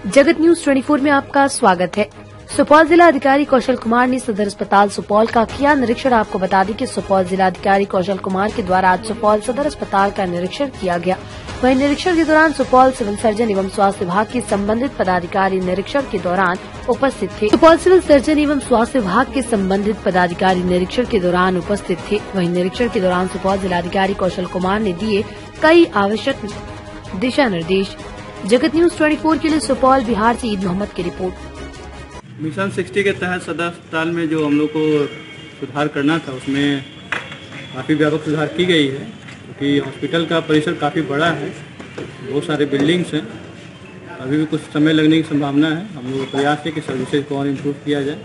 जगत न्यूज 24 में आपका स्वागत है। सुपौल जिला अधिकारी कौशल कुमार ने सदर अस्पताल सुपौल का किया निरीक्षण। आपको बता दें कि सुपौल जिलाधिकारी कौशल कुमार के द्वारा आज सुपौल सदर अस्पताल का निरीक्षण किया गया। वहीं निरीक्षण के दौरान सुपौल सिविल सर्जन एवं स्वास्थ्य विभाग के संबंधित पदाधिकारी निरीक्षण के दौरान उपस्थित थे। सुपौल सिविल सर्जन एवं स्वास्थ्य विभाग के संबंधित पदाधिकारी निरीक्षण के दौरान उपस्थित थे। वहीं निरीक्षण के दौरान सुपौल जिलाधिकारी कौशल कुमार ने दिए कई आवश्यक दिशा निर्देश। जगत न्यूज 24 के लिए सुपौल बिहार से ईद मोहम्मद की रिपोर्ट। मिशन 60 के तहत सदर अस्पताल में जो हम लोग को सुधार करना था उसमें काफ़ी व्यापक सुधार की गई है, क्योंकि हॉस्पिटल का परिसर काफ़ी बड़ा है, बहुत सारे बिल्डिंग्स हैं। अभी भी कुछ समय लगने की संभावना है। हम लोग प्रयास है कि सर्विसेज को और इम्प्रूव किया जाए,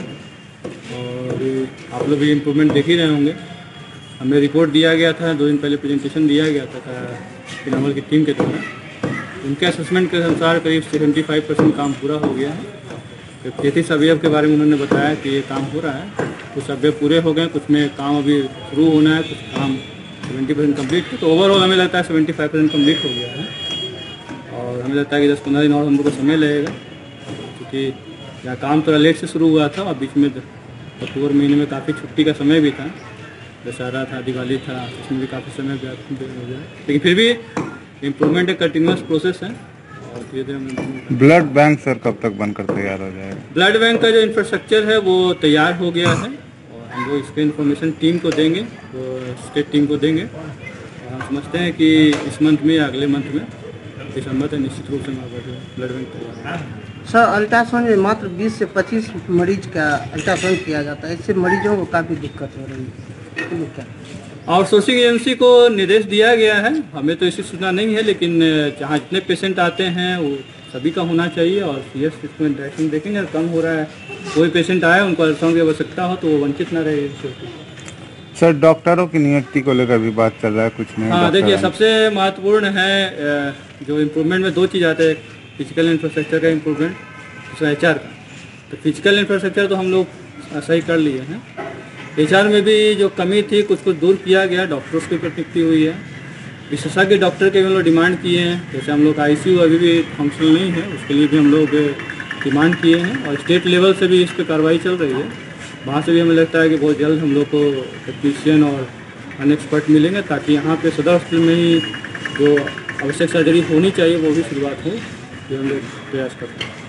और आप लोग भी इम्प्रूवमेंट देख ही रहे होंगे। हमें रिपोर्ट दिया गया था, 2 दिन पहले प्रेजेंटेशन दिया गया था पिनामल की टीम के द्वारा। उनके असेसमेंट के अनुसार करीब 75% काम पूरा हो गया है। 33 अवयव के बारे में उन्होंने बताया कि ये काम हो रहा है। कुछ अवयव पूरे हो गए, कुछ में काम अभी शुरू होना है, कुछ काम 70% कम्प्लीट है। तो ओवरऑल हमें लगता है 75% कम्प्लीट हो गया है, और हमें लगता है कि 10-15 दिन और हम लोग को समय लगेगा, क्योंकि यहाँ काम थोड़ा लेट से शुरू हुआ था और बीच में अक्टूबर महीने में काफ़ी छुट्टी का समय भी था, दशहरा था, दिवाली था, उसमें भी काफ़ी समय हो गया। लेकिन फिर भी इम्प्रूवमेंट एक कंटिन्यूस प्रोसेस है, और धीरे धीरे हम। ब्लड बैंक सर कब तक बनकर तैयार हो जाएगा? ब्लड बैंक का जो इंफ्रास्ट्रक्चर है वो तैयार हो गया है, और हम लोग इसके इन्फॉर्मेशन टीम को देंगे, तो स्टेट टीम को देंगे। और हम समझते हैं कि इस मंथ में या अगले मंथ में, दिसंबर तक निश्चित रूप से हमारा ब्लड बैंक तैयार है। सर, अल्ट्रासाउंड में मात्र 20 से 25 मरीज का अल्ट्रासाउंड किया जाता है, इससे मरीजों को काफ़ी दिक्कत हो रही है, क्या? आउटसोर्सिंग एजेंसी को निर्देश दिया गया है। हमें तो इसकी सूचना नहीं है, लेकिन जहाँ जितने पेशेंट आते हैं वो सभी का होना चाहिए, और सीएस इसमें डायरेक्शन देखेंगे। अगर कम हो रहा है, कोई पेशेंट आए उनको अल्ट्रासाउंड की आवश्यकता हो तो वो वंचित न रहे। सर, डॉक्टरों की नियुक्ति को लेकर भी बात चल रहा है, कुछ नहीं? हाँ, देखिए, सबसे महत्वपूर्ण है जो इम्प्रूवमेंट में 2 चीज़ आते हैं। फिजिकल इंफ्रास्ट्रक्चर का इम्प्रूवमेंट, दूसरा HR का। तो फिजिकल इंफ्रास्ट्रक्चर तो हम लोग सही कर लिए हैं। HR में भी जो कमी थी कुछ दूर किया गया, डॉक्टर्स की प्रतिनियुक्ति हुई है। विशेषज्ञ डॉक्टर के भी हम लोग डिमांड किए हैं। जैसे हम लोग ICU अभी भी फंक्शनल नहीं है, उसके लिए भी हम लोग डिमांड किए हैं, और स्टेट लेवल से भी इस पर कार्रवाई चल रही है। वहाँ से भी हमें लगता है कि बहुत जल्द हम लोग को टेक्नीशियन और अन्य एक्सपर्ट मिलेंगे, ताकि यहाँ पे सदर हॉस्पिटल में ही जो आवश्यक सर्जरी होनी चाहिए वो भी शुरुआत हो, ये हम लोग प्रयास करते हैं।